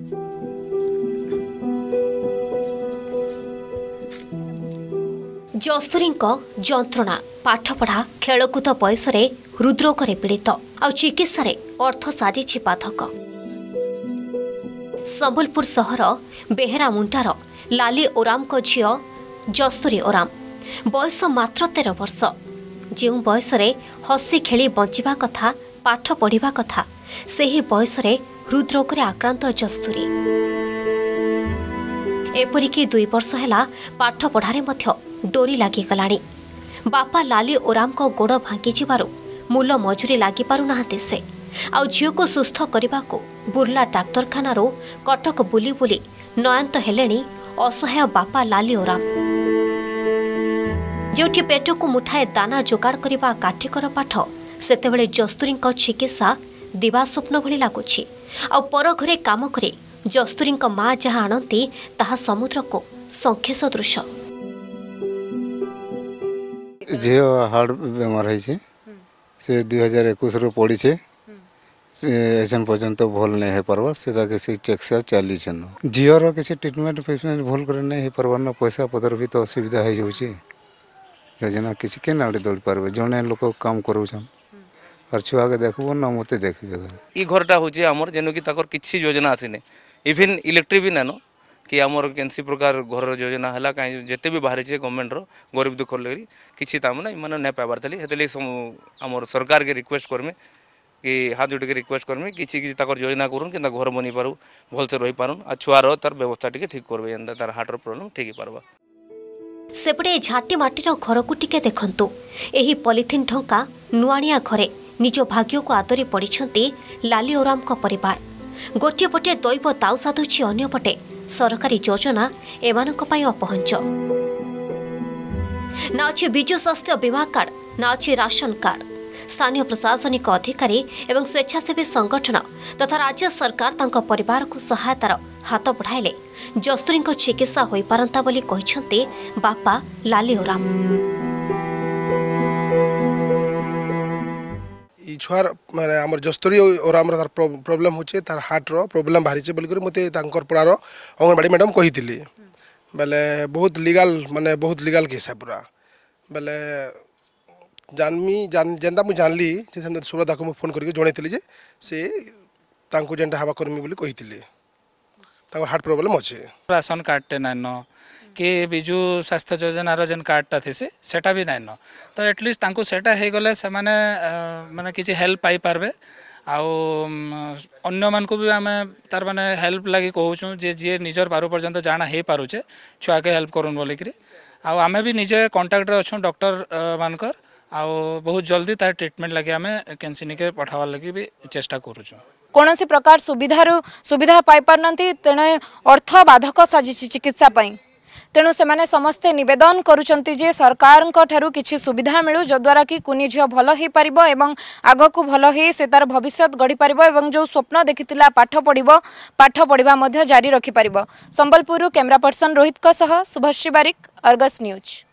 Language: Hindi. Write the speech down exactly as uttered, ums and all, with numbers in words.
जस्तुरी जंत्रणा पाठपढ़ा खेलकूद बयस हृदरोग पीड़ित आ चिकित्सा अर्थ साजिछि बाधक। संबलपुर सहर बेहेरा मुंटार लाली ओराम को झियो जस्तुरी ओराम बयस मात्र तेरह वर्ष। जो बयस हसी खेली बंचिबा कथा पाठ पढ़िबा कथा सेही बयस हृदरोग रे आक्रांत जस्तुरी। एपरिकी दुई वर्ष है पाठ पढ़ारे मध्य डोरी लागिगलाणी। बापा लाली ओराम को गोड़ भांगी जिबारु मूल मजूरी लागी पारु नाहांती से आ झियो को सुस्थ करने को बुर्ला डाक्तरखाना कटक बुली बुली नयांत हेलेनी असहाय बापा लाली ओराम। जोठी पेट को मुठाए दाना जोगाड़ करने काठिकर पाठ सेतेबेले जस्तुरी चिकित्सा दिवा स्वप्न भली लगुछि। आ पर घरे काम करे जस्तुरी माँ जहाँ आणती ताहा समुद्र को संख्य सदृश। झील हार्ट बेमार है से दुई हजार एकुश रु पड़ी से एसन पर्यंत भल नहीं हो पार्बा से किसी चिकित्सा चली झीर किसी ट्रिटमेंट फिटमेंट भल कर नहीं हो पार्बार ना पैसा पतर भी तो असुविधा हो जाऊँगी योजना किसी के आड़े दौड़ पार्बे जड़े लोक काम करोन और छुआ के देखबो ना मत देखबे ई घरटा हूँ आमर जेन कि किसी योजना आसीने इवन इलेक्ट्रिक भी नानो कि आमर कैंसी प्रकार घर योजना है कहीं जिते भी बाहरी गवर्नमेंट रो गरीब दुख लगी किसी तामने इन नहीं पाइबार थी आमर सरकार के रिक्वेस्ट करमी कि हाथ जोड़ के रिक्वेस्ट करमी किसी किसी योजना करूँ कि घर बनी पारू भलसे रही पारूँ आ छुआर तार व्यवस्था टी ठीक करबे एंता तार हार्टर प्रोब्लेम ठीक पारबा। सेपटे झाटी माटीर घर को टिके देखंतु एही पॉलिथिन ढंका नुआनिया घरे निज भाग्य को आदरी पड़िछंती लाली ओराम को परिवार। गोटे पटे दैव ताउ साधुछि अन्य पटे सरकारी योजना एमानक पई अपहंच। ना अच्छे विजु स्वास्थ्य बीमा कार्ड ना अच्छे राशन कार्ड। स्थानीय प्रशासनिक अधिकारी एवं स्वेच्छासेवी संगठन तथा राज्य सरकार तांको परिवार को सहायतार हाथ बढ़ाइले जस्तुरी चिकित्सा होई पारंता बोली कहिसंते बापा लाली ओराम। छुआर माने आमर जस्तुरी ओराम तार प्रोब्लेम होचे तार हार्ट रो प्रोब्लेम बाहरी छे बोली मते तांकर पड़ार अंगनवाड़ी मैडम कहिथिली बेले बहुत लीगल माने बहुत लीगल केस है पूरा बेले जानमी जान जेंदा मु जानली जे सेंदा सुरदा को फोन करके जणैथिली जे से तांको जेंटा हवा करमी बोली कहिथिली तांकर हार्ट प्रोब्लेम होचे। राशन कार्ड टे नाइनो कि विजु स्वास्थ्य योजनार जेन कार्डटा थी सेटा भी नाइन तो एटलिस्ट तांको सेटा हो गले से माने माने किसी हेल्प पाई पारबे आउ अन्य मान को भी आम तार माने हेल्प लगी कहूँ जे जी निजर पारु पर्यंत जाना हो पारुचे छुआ के हेल्प करूँ बोलिकी आउ आमे भी निजे कांटेक्ट रे अच्छु डॉक्टर मानकर आउ बहुत जल्दी तार ट्रीटमेंट लगे आमे कैंसी निके पठावार लगी भी चेष्टा करूँ। कौन सी प्रकार सुविधार सुविधा पाई पारनांती तेणे अर्थ बाधक साजिछि चिकित्सा पई तेणु से समस्ते निवेदन करुचंती जे सरकार ठारू किछि सुविधा मिलू जद्वारा कि कुनी झियो भल हो पारिबो एवं आगकू भल हो से तार भविष्य गढ़ी पारिबो एवं जो स्वप्न देखितिला पाठ पढ़िबो पाठ पढ़िबा मध्य जारी रखि पारिबो। संबलपुर कैमरा पर्सन रोहित का सह शुभश्री बारिक, अर्गस न्यूज।